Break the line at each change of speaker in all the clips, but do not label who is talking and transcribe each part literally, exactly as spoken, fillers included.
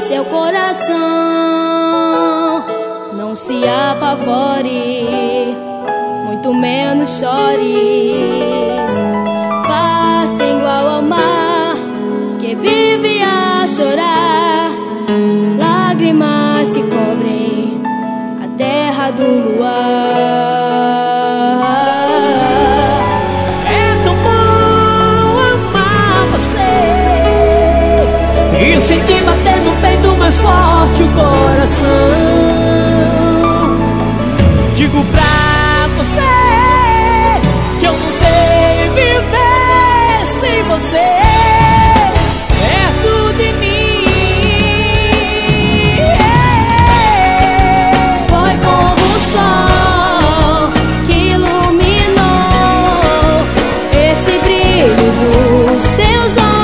seu coração, não se apavore, muito menos chores. Faça igual ao mar que vive a chorar, lágrimas que cobrem a terra do luar.
E senti bater no peito mais forte o coração. Digo pra você que eu não sei viver sem você perto de mim.
Foi como o sol que iluminou esse brilho dos teus olhos,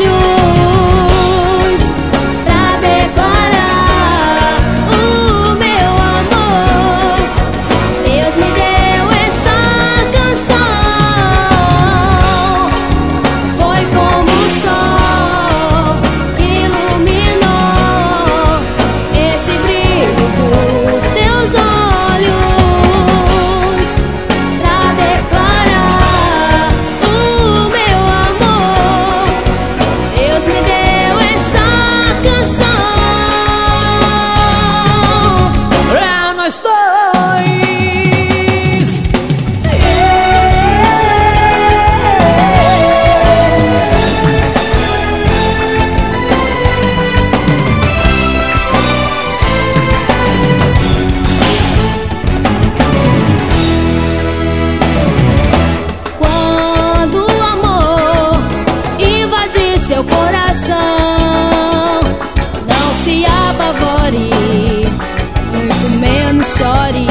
seu coração, não se apavore, muito menos chore.